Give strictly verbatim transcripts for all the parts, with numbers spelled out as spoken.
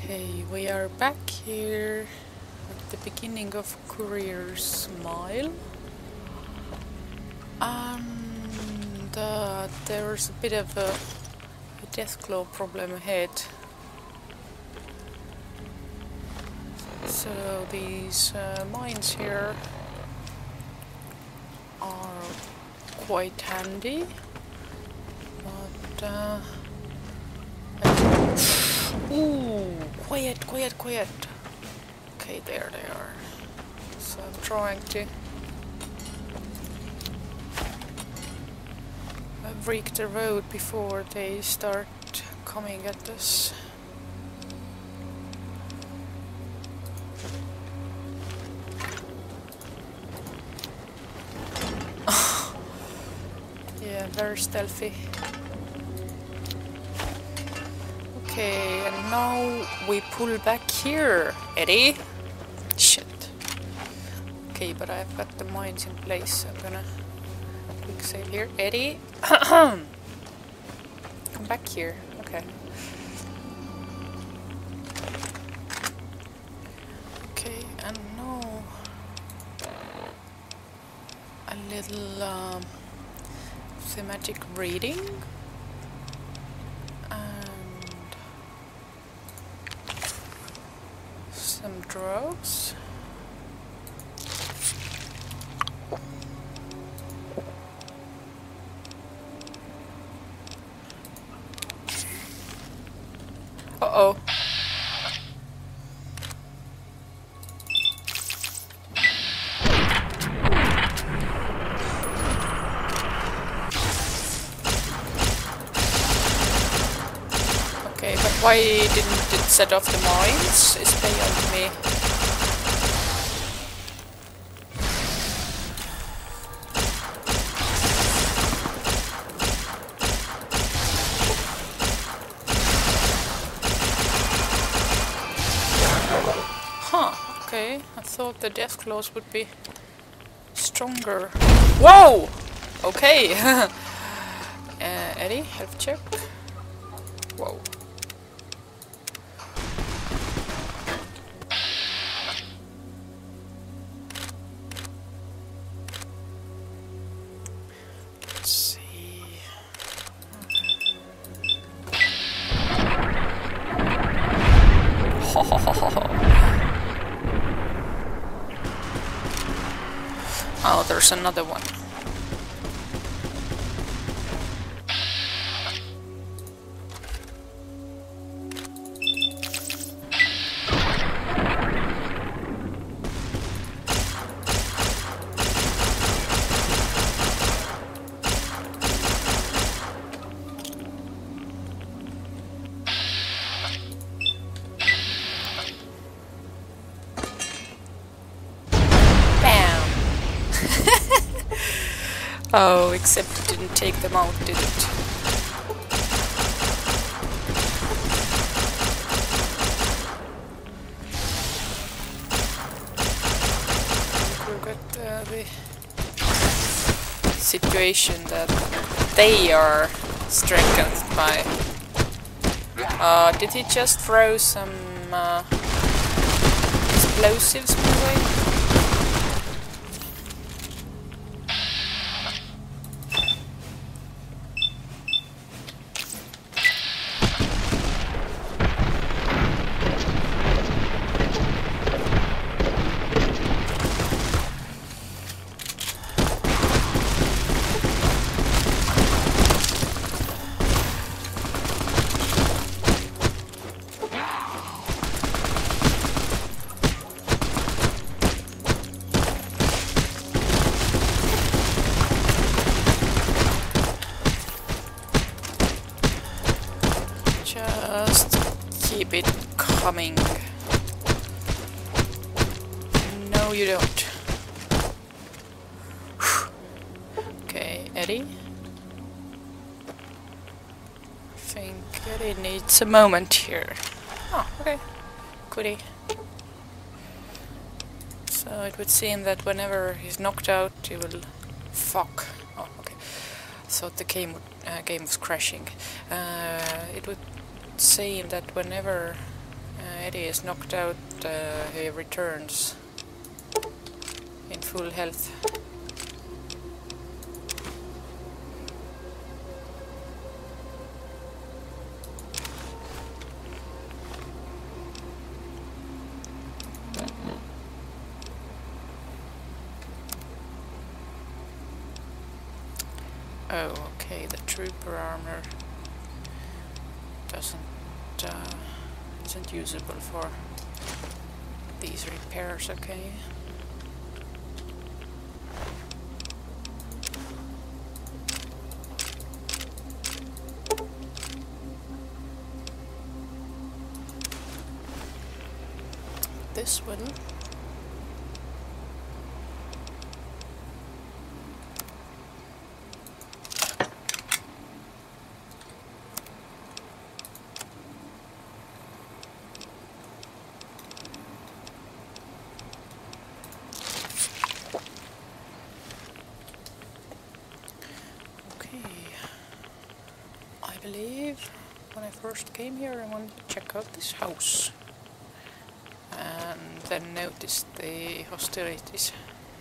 Okay, we are back here at the beginning of Courier's Mile. And uh, there's a bit of a, a deathclaw problem ahead. So these uh, mines here are quite handy, but uh, ooh, quiet, quiet, quiet. Okay, there they are. So I'm trying to break the road before they start coming at us. Yeah, very stealthy. Okay, and now we pull back here, Eddie. Shit. Okay, but I've got the mines in place, so I'm gonna quick save here. Eddie, come back here. Okay. Okay, and now a little um, thematic reading. Some drugs. Uh-oh. Okay, but why didn't it set off the mines? Is beyond me. Huh, okay. I thought the death claws would be stronger. Whoa! Okay. uh, Eddie, health check. Whoa. Let's see. Oh, there's another one. Oh, except it didn't take them out, did it? Look at uh, the situation that they are strengthened by. Uh, did he just throw some uh, explosives my way? Just keep it coming. No, you don't. Okay, Eddie. I think Eddie needs a moment here. Oh, okay. Goodie. So it would seem that whenever he's knocked out, he will... Fuck. Oh, okay. I thought the game, uh, game was crashing. Uh, it would seem that whenever Uh, Eddie is knocked out, uh, he returns in full health. Oh, okay, the trooper armor doesn't uh, isn't usable for these repairs, okay. This one. I believe when I first came here I wanted to check out this house and then noticed the hostilities.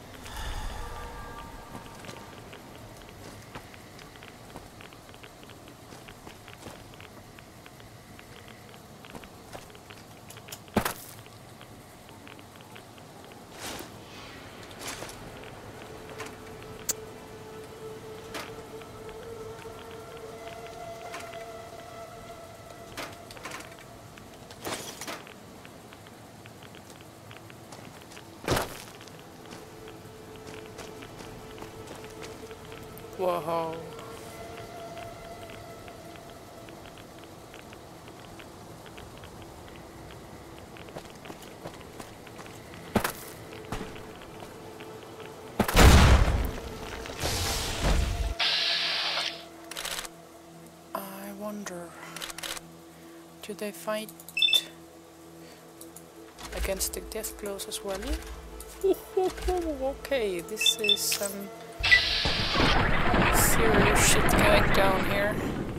Whoa. I wonder, do they fight against the death blows as well? Okay, this is some um, serious shit going down here.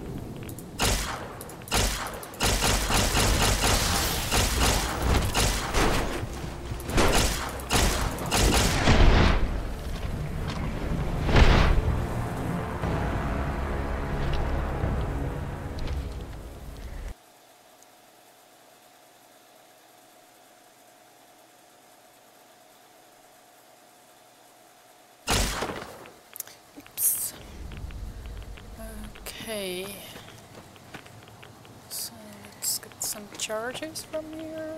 Okay, so let's get some charges from here.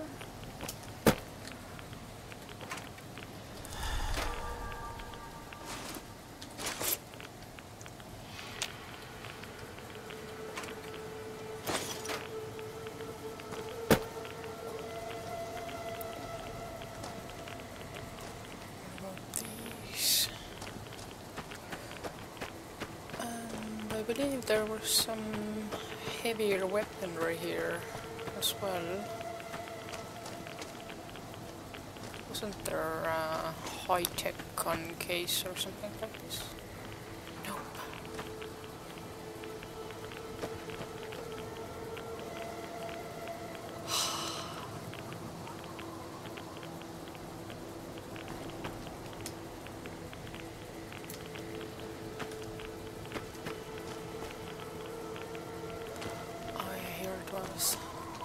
I believe there was some heavier weaponry here as well. Wasn't there a high-tech gun case or something like this? Nope. Was.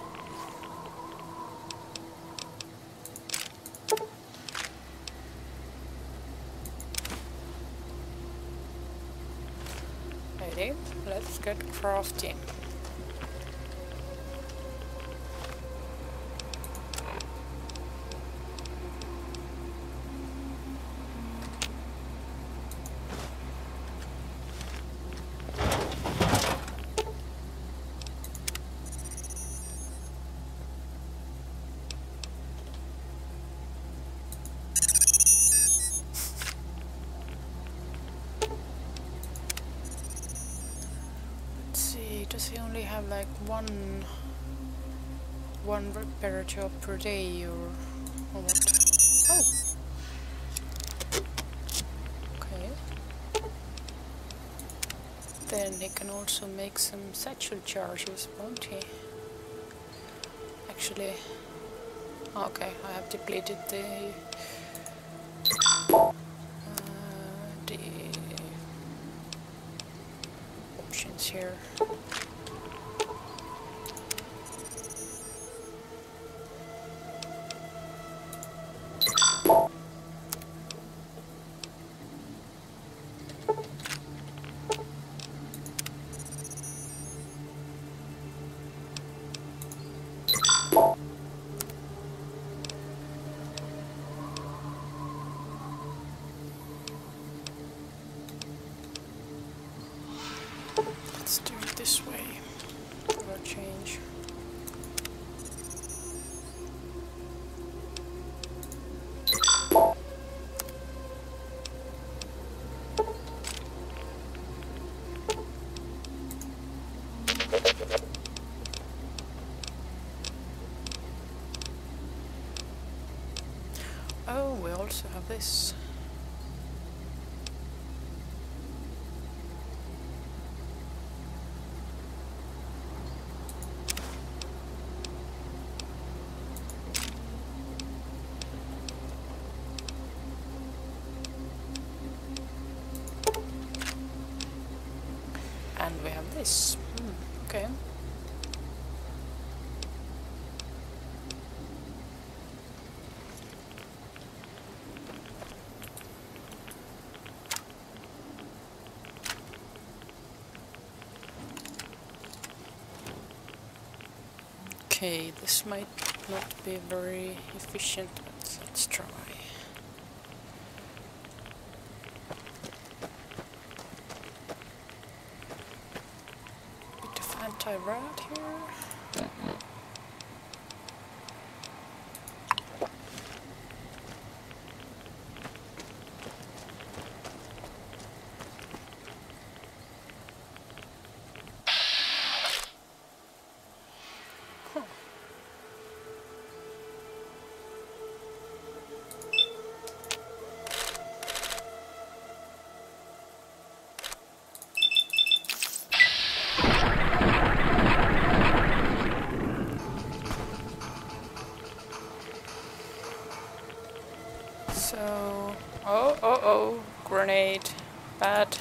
Ready? Let's get crafting. Does he only have like one one repair job per day or, or what? Oh. Okay. Then he can also make some satchel charges, won't he? I actually... Okay, I have depleted the... Uh, the... options here. Let's do it this way for a change. Oh, we also have this. And we have this. Hmm, okay. Okay, this might not be very efficient, but let's try. Bit of anti-rat here. So, oh, oh, oh, grenade, bad.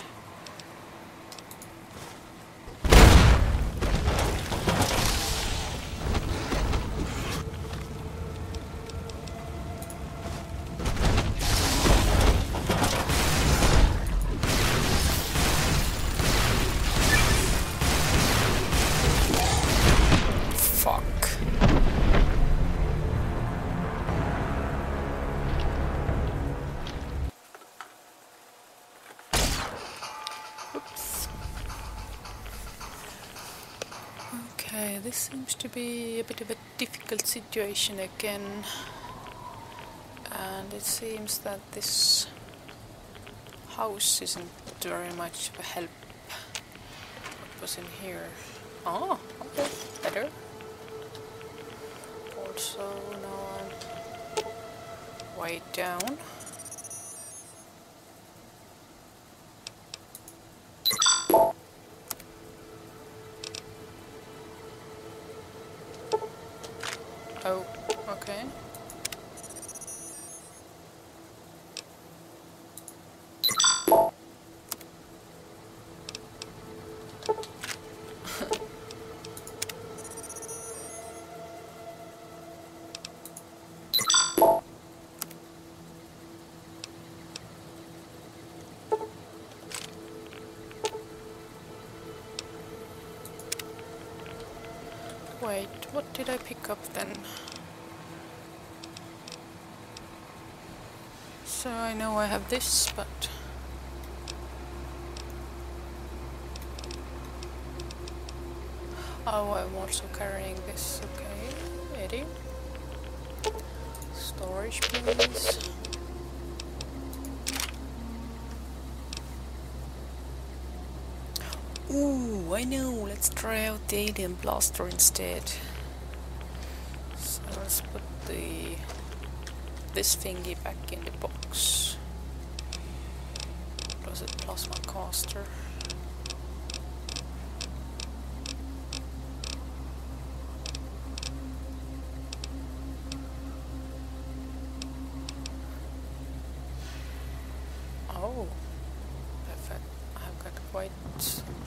Okay, this seems to be a bit of a difficult situation again, and it seems that this house isn't very much of a help. What was in here? Oh, okay, better. Also, now I'm way down. Oh, okay. Wait, what did I pick up then? So I know I have this, but... Oh, I'm also carrying this, okay, Eddie. Storage please. Ooh, I know, let's try out the alien blaster instead. So let's put the this thingy back in the box. Was it plasma caster?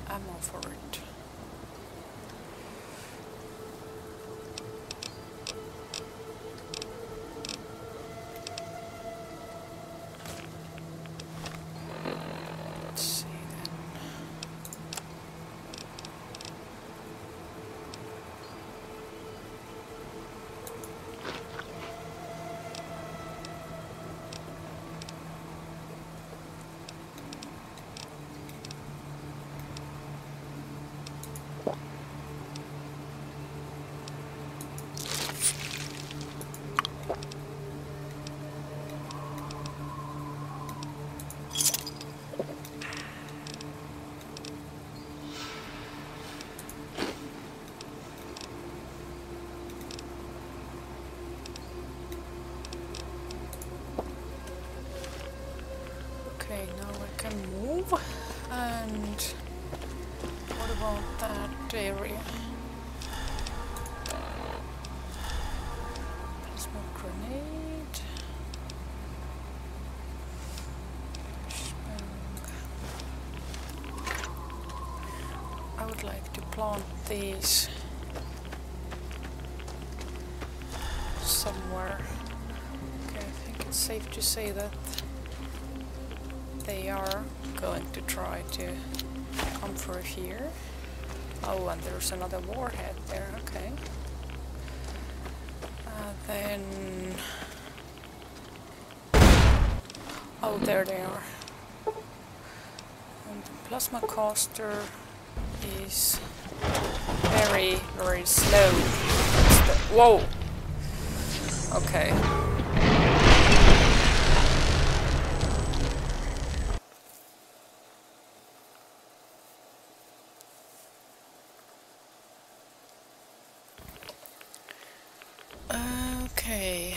ammo for it. Let's see then. Okay, now I can move. And what about that area? Plasma grenade. I would like to plant these somewhere. Okay, I think it's safe to say that they are going to try to come through here. Oh, and there's another warhead there, okay. Uh, then... Oh, there they are. And the plasma caster is very, very slow. Whoa! Okay. Okay.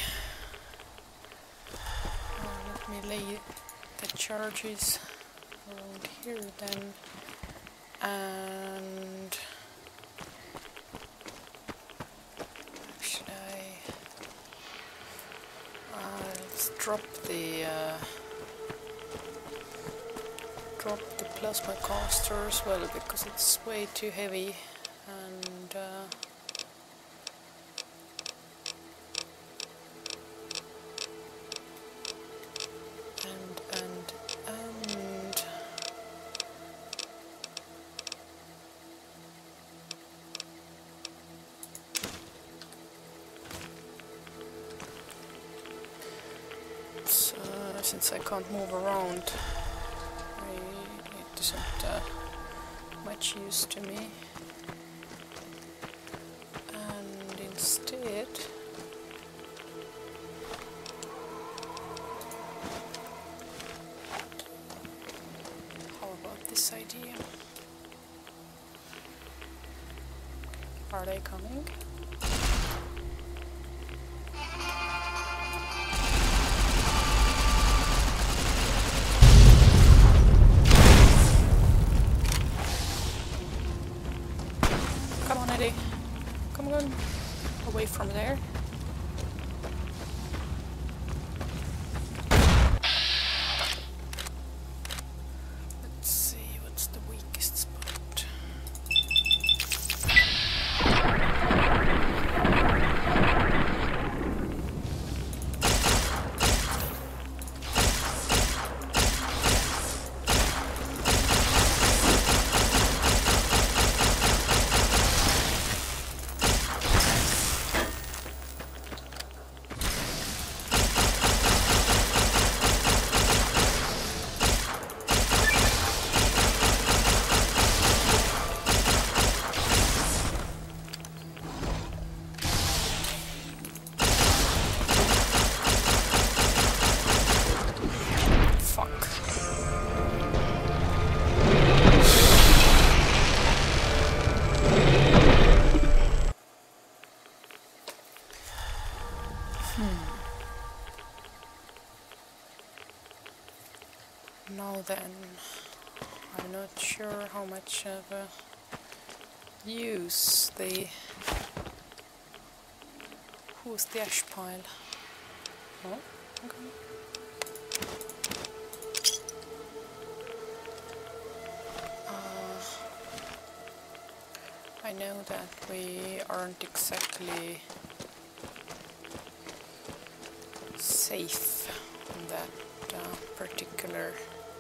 Uh, let me lay the charges around here then. And should I uh, let's drop the uh, drop the plasma caster as well, because it's way too heavy. And uh, and and and so, since I can't move around, I, it isn't uh, much use to me. And instead, how about this idea? Are they coming? Come on, Eddie. Come on. Away from there. Let's see, what's the weakest spot? Now then, I'm not sure how much of a use the... Who's the ash pile? Oh, okay. Uh, I know that we aren't exactly safe on that uh, particular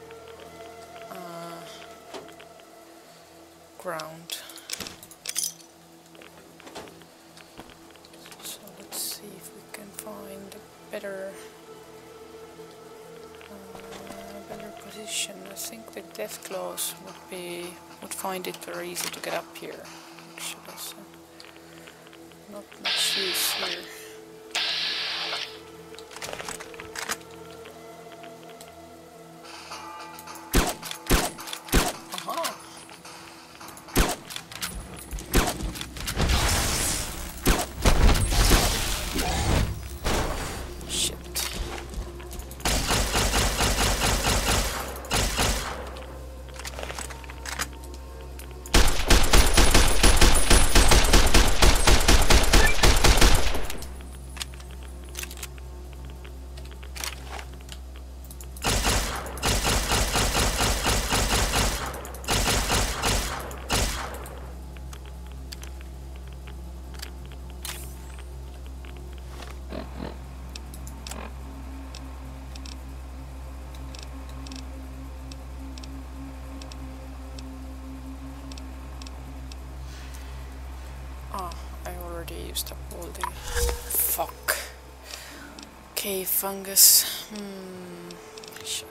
uh, ground. So let's see if we can find a better uh, better position. I think the death claws would be would find it very easy to get up here. Actually, so not much use here. Used up all the fuck. Okay, fungus. Hmm. Shit.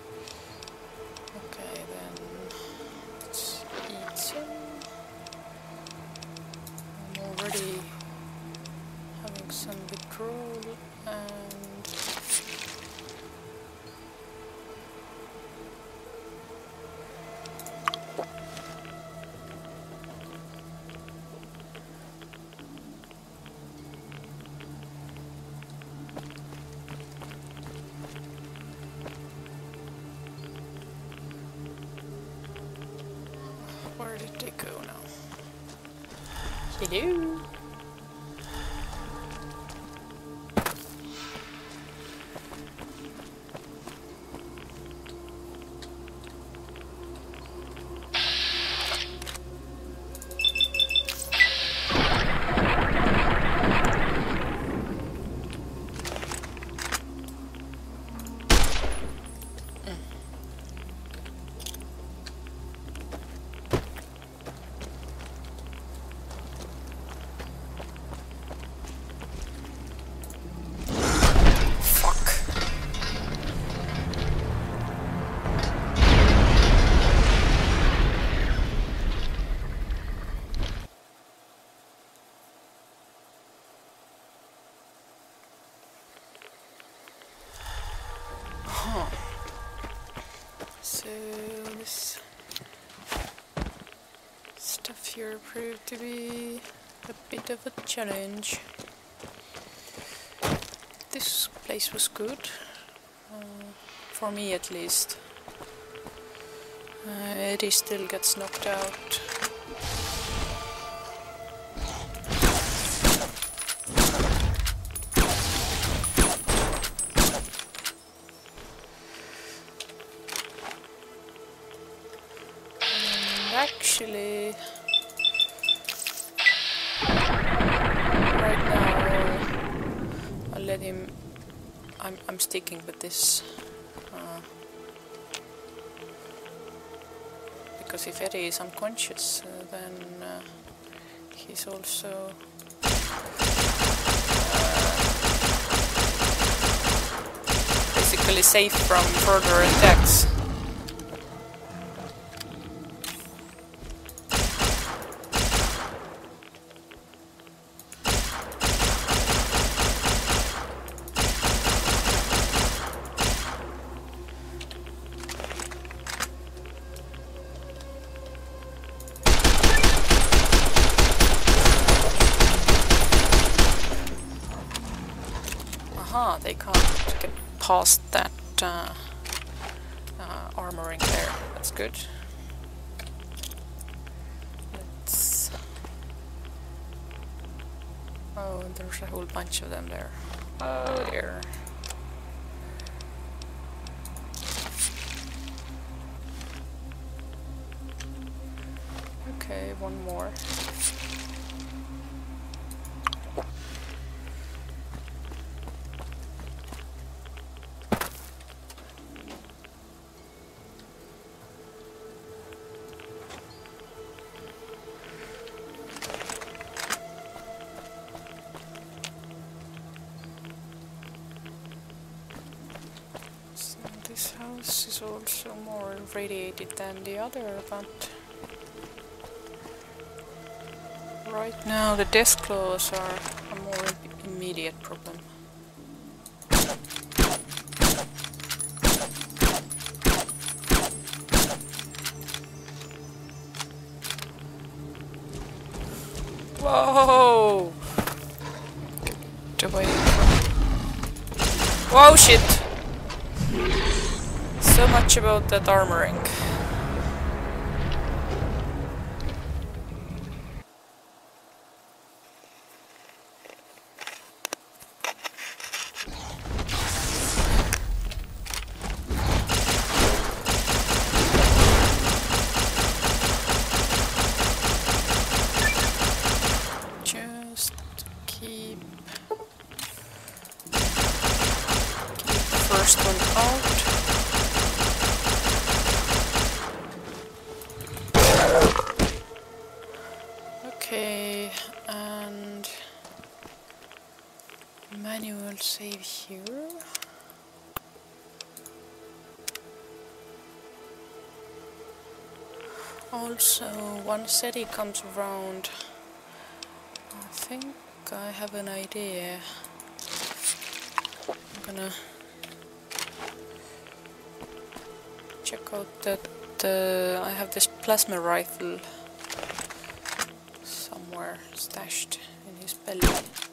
Okay, then let's eat some. I'm already having some withdrawal and where did they go now? Hello? So this stuff here proved to be a bit of a challenge. This place was good, uh, for me at least. Uh, Eddie still gets knocked out. Actually, right now I'll let him. I'm I'm sticking with this uh, because if Eddie is unconscious, uh, then uh, he's also uh, basically safe from further attacks. Aha, they can't get past that uh, uh, armoring there. That's good. Let's... Oh, there's a whole bunch of them there. Oh dear. Okay. Okay, one more. So this house is also more radiated than the other, but right now the death claws are a more immediate problem. Whoa! Get away from... Whoa, shit! So much about that armoring. Just keep, keep the first one out. Okay, and manual save here. Also, once Eddie comes around, I think I have an idea. I'm gonna check out that uh, I have this plasma rifle somewhere stashed in his belly.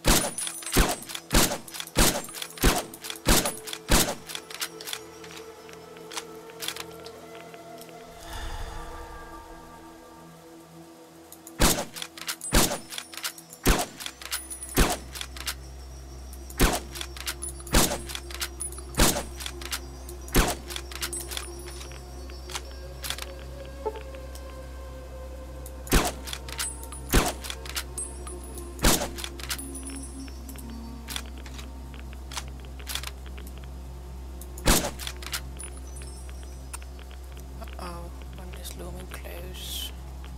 Looming close.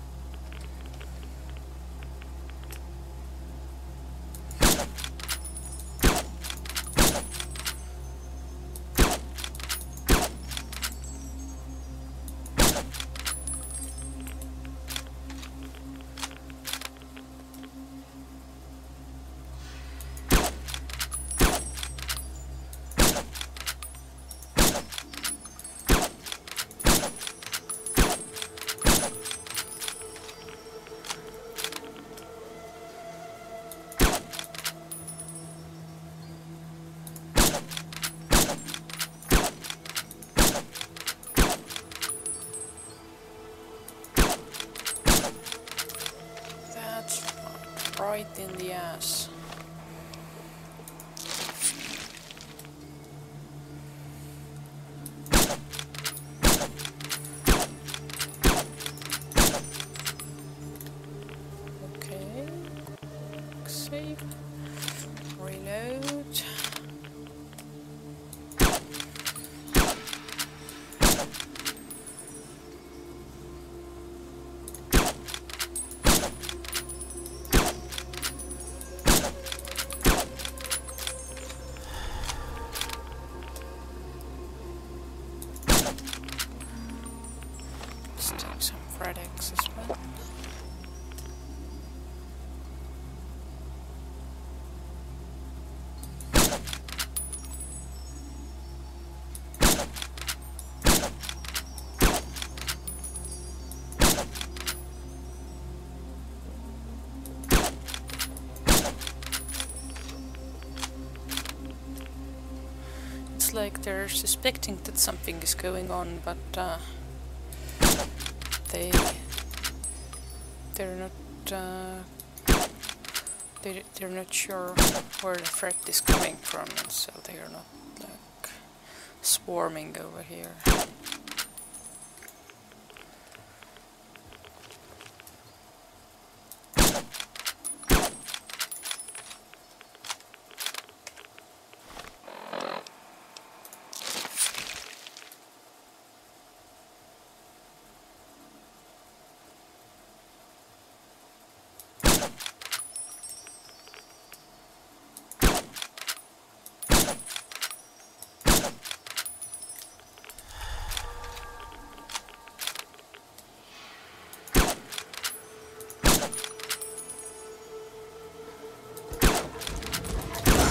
Right in the ass. Okay. Save. Reload. Some Fred X as well. It's like they're suspecting that something is going on, but uh, They, they're not, uh, they, they're not sure where the threat is coming from, and so they are not, like, swarming over here.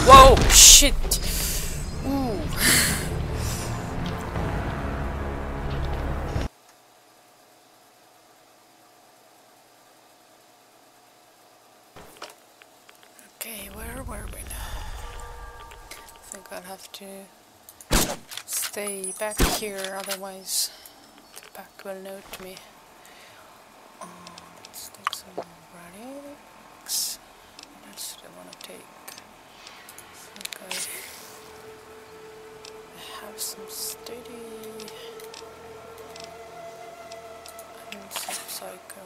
Whoa! Shit! Ooh. Okay, where were we now? I think I'll have to stay back here, otherwise the back will note me. Uh, let's take some relics. What else do I want to take? I think I have some steady and some psycho.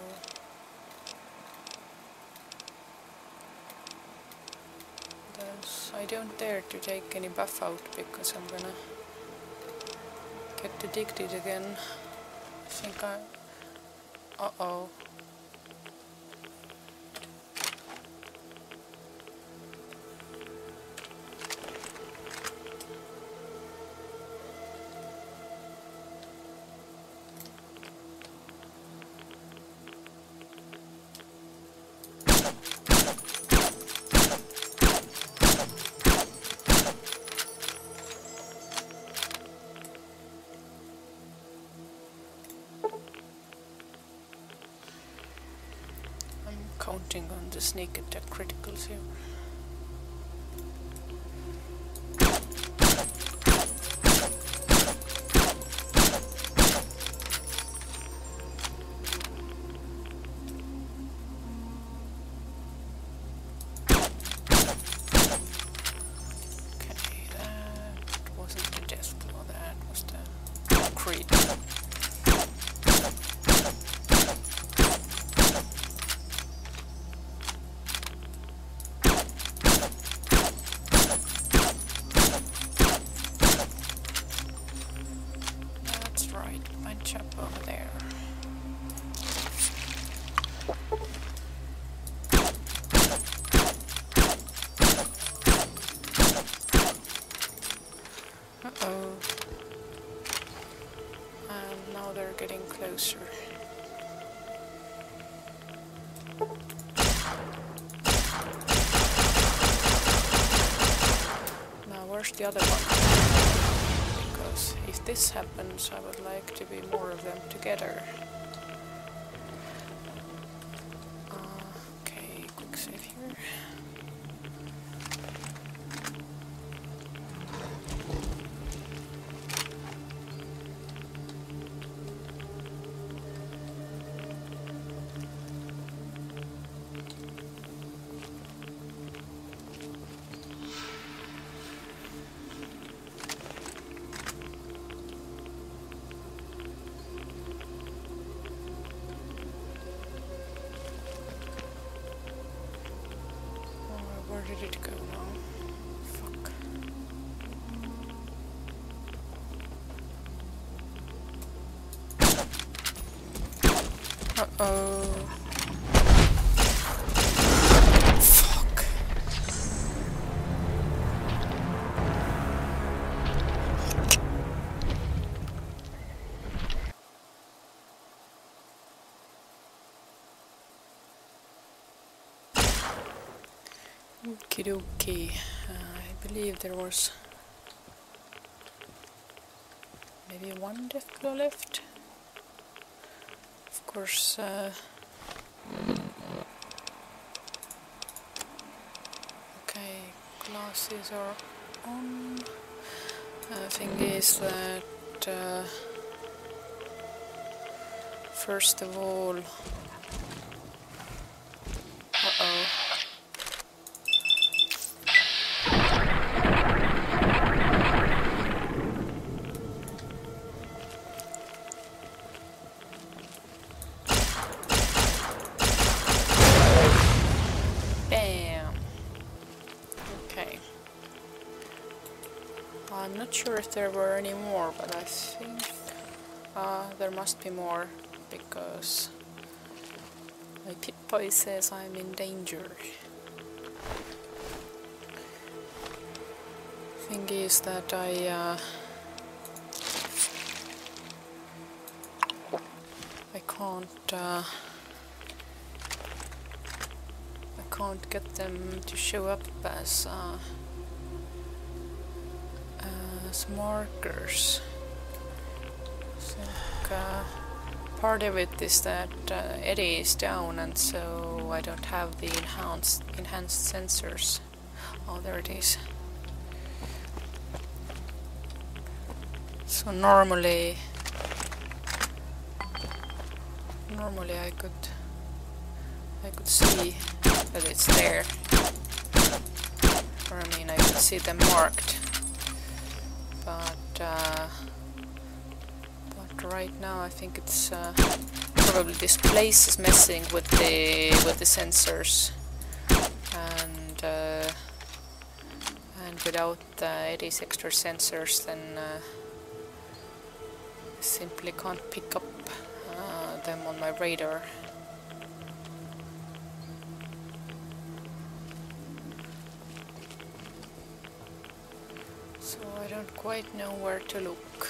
Those, I don't dare to take any buff out because I'm gonna get addicted again. I think I... Uh-oh. Counting on the sneak attack criticals here. Okay, that wasn't the death blow, that was the creed. Over there. Uh-oh. And now they're getting closer. Now where's the other one? Because if this happens, I would like to be more of them together. Uh, okay, quick save here. Where did it go now? Fuck. Uh-oh. Fuck. Okie dokie. Uh, I believe there was maybe one death blow left. Of course, uh, okay, glasses are on. The uh, thing is that uh, first of all, uh-oh. I'm not sure if there were any more, but I think uh, there must be more, because my Pip-Boy says I'm in danger. Thing is that I uh, I can't uh, I can't get them to show up as uh, those markers. So, uh, part of it is that uh, Eddie is down, and so I don't have the enhanced enhanced sensors. Oh, there it is. So normally, normally I could, I could see that it's there. Or I mean, I could see them marked. But, uh, but right now I think it's uh, probably this place is messing with the with the sensors, and uh, and without uh, Eddie's extra sensors, then. Uh, simply can't pick up uh, them on my radar. So I don't quite know where to look.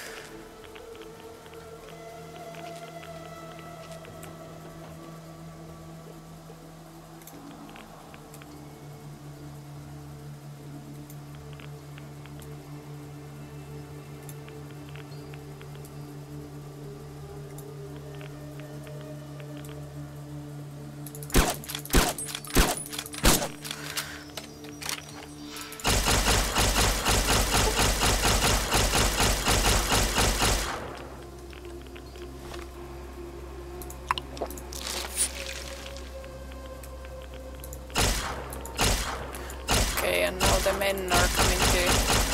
Okay, and now the men are coming to...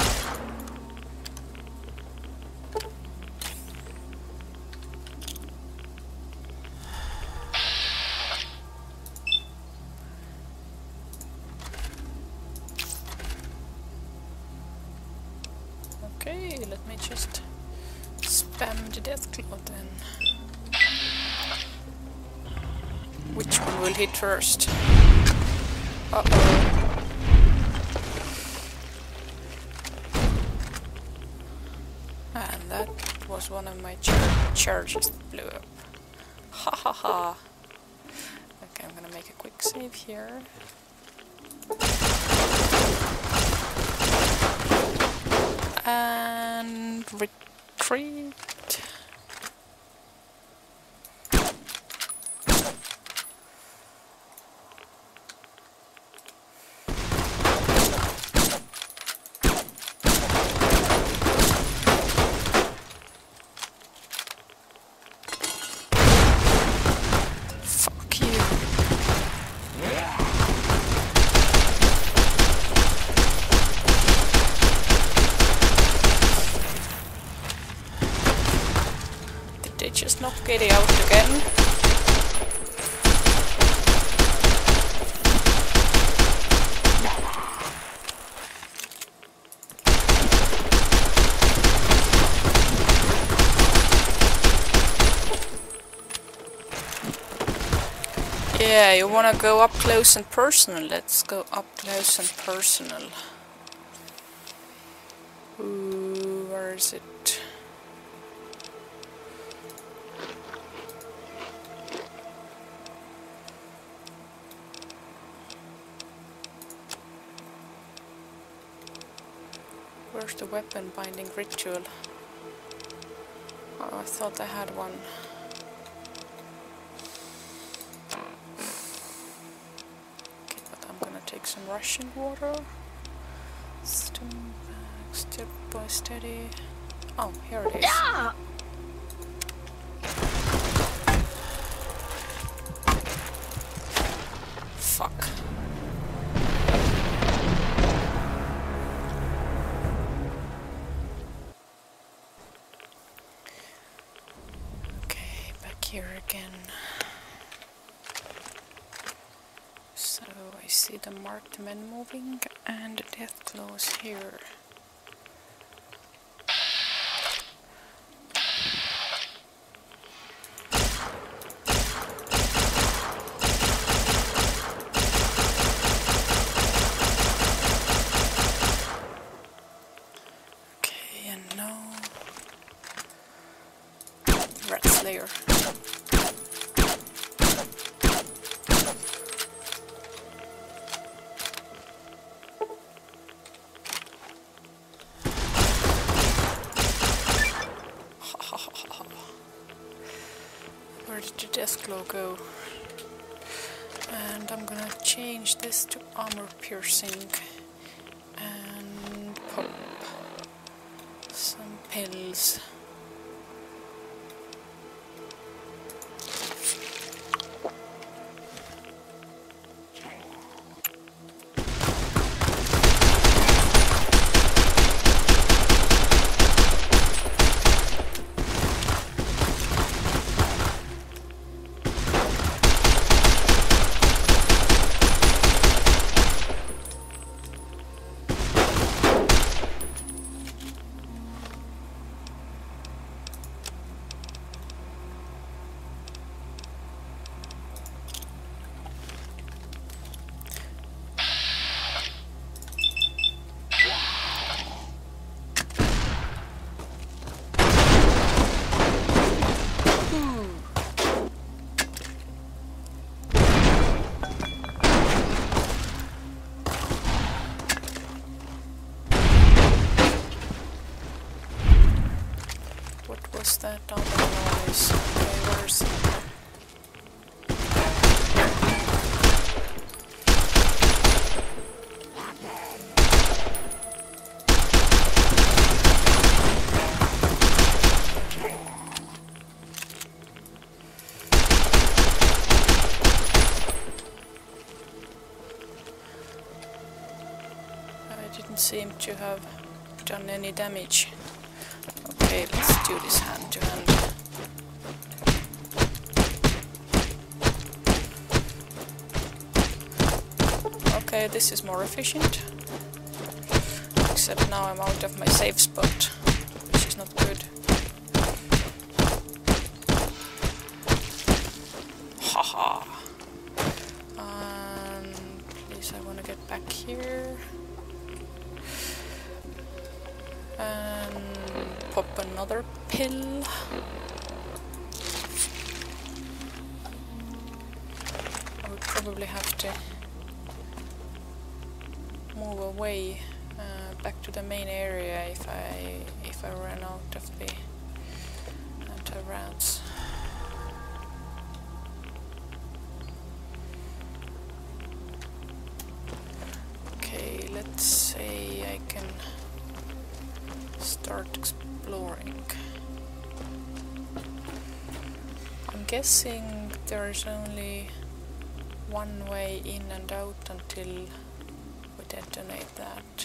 Okay, let me just spam the death claw then. Which one will hit first? Uh-oh. And that was one of my char charges that blew up. Ha ha ha! Okay, I'm gonna make a quick save here. And retreat. Just knock Eddie out again. Yeah, you wanna go up close and personal? Let's go up close and personal. Ooh, where is it? Where's the weapon binding ritual? Oh, I thought I had one. Okay, but I'm gonna take some Russian water. Step back, step by steady. Oh, here it is. Yeah! Fuck. Here again. So I see the marked men moving and the death claws here. Okay, and now Rat Slayer. And I'm gonna change this to armor piercing and pop some pills. What's that other noise? Okay, where's I didn't seem to have done any damage. Okay, let's do this hand to hand. Okay, this is more efficient. Except now I'm out of my safe spot, which is not good. Haha. And please, I want to get back here. And pop another pill. I would probably have to move away uh, back to the main area if I if I ran out of the anti-rats. Okay, let's say I can start exploring. I'm guessing there's only one way in and out until we detonate that.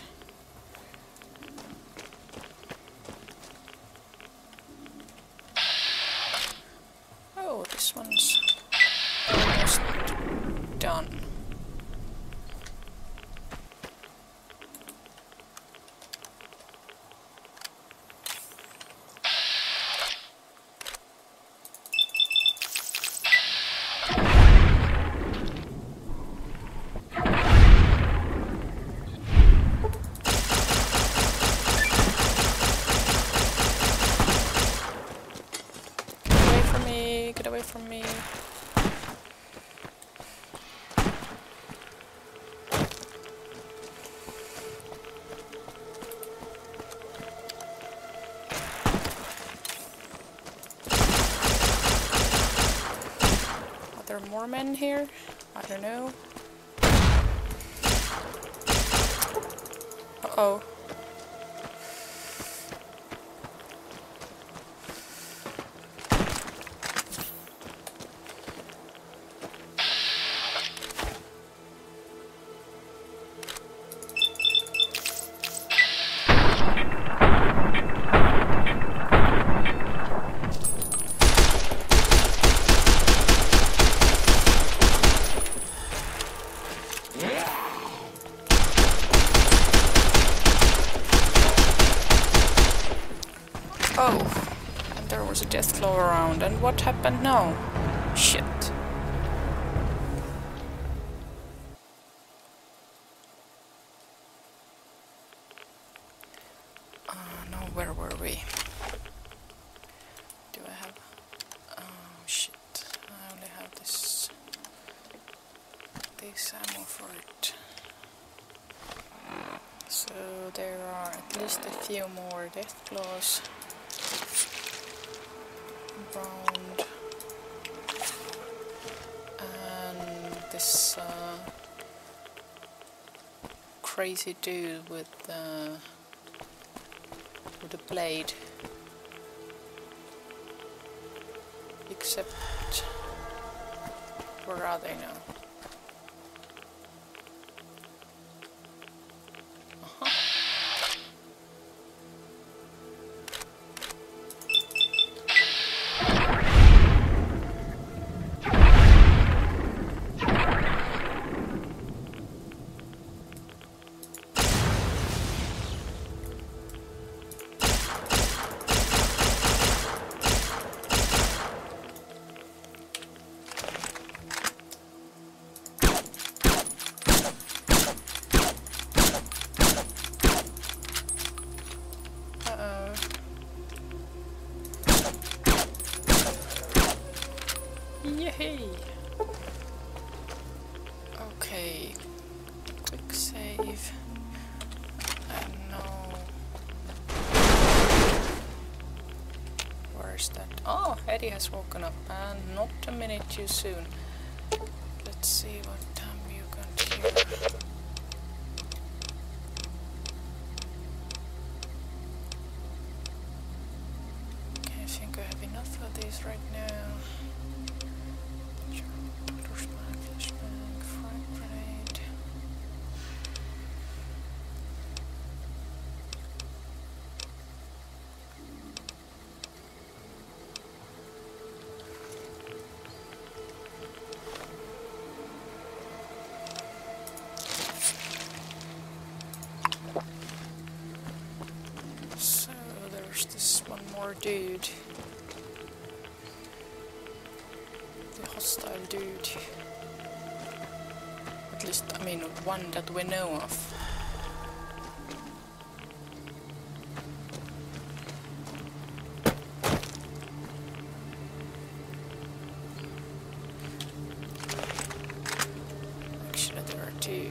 Oh, this one's almost done. Get away from me. Are there more men here? I don't know. Uh-oh. Oh, and there was a death claw around, and what happened now? Shit. Uh, no, where were we? Do I have... Oh, shit. I only have this... this ammo for it. So there are at least a few more death claws around, and this uh, crazy dude with the with the blade. Except, where are they now? Uh-huh. Yay! Okay, quick save. And now, where's that? Oh, Eddie has woken up, and not a minute too soon. Let's see what time you got here. Okay, I think I have enough of these right now. So there's this one more dude. The hostile dude. At least, I mean, one that we know of. Actually, there are two.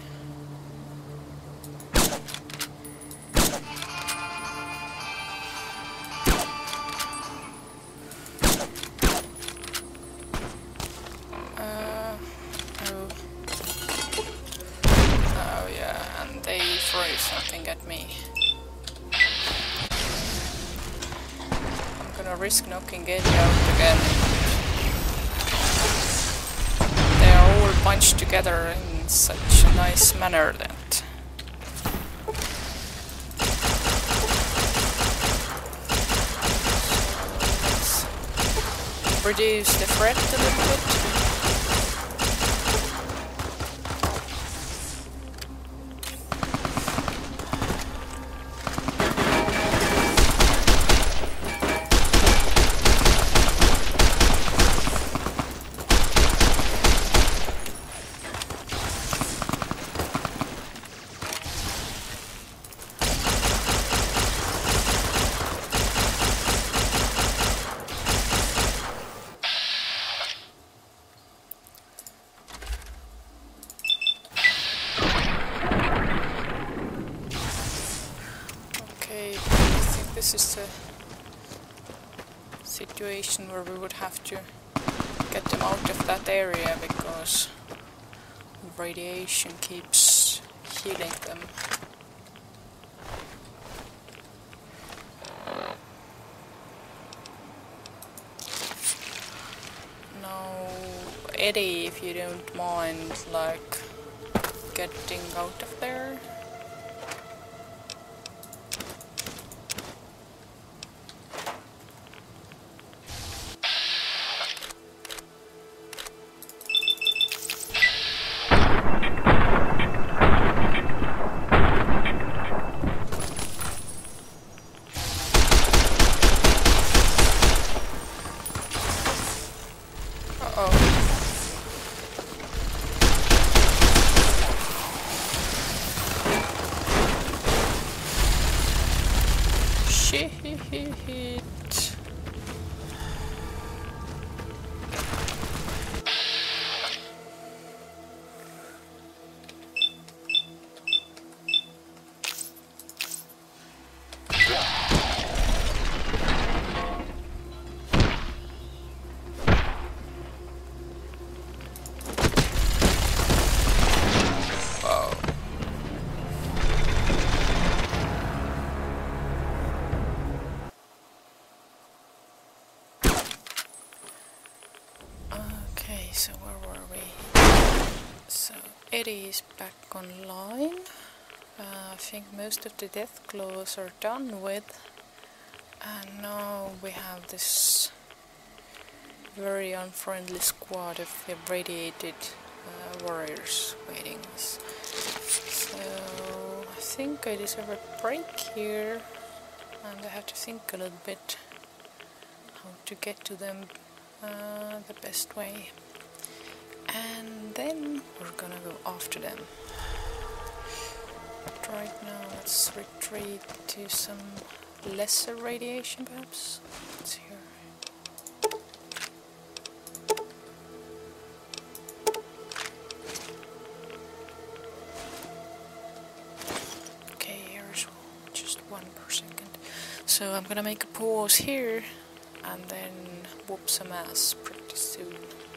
Something at me. I'm gonna risk knocking Eddie out again. They are all bunched together in such a nice manner that let's reduce the threat a little bit. This is the situation where we would have to get them out of that area because radiation keeps healing them. Now, Eddie, if you don't mind, like, getting out of there. Shit. So Eddie is back online. Uh, I think most of the death claws are done with, and now we have this very unfriendly squad of irradiated uh, warriors waiting us. So I think I deserve a break here, and I have to think a little bit how to get to them uh, the best way, and then we're gonna go after them. But right now let's retreat to some lesser radiation perhaps. It's here. Okay, here's just one per second. So I'm gonna make a pause here and then whoop some ass pretty soon.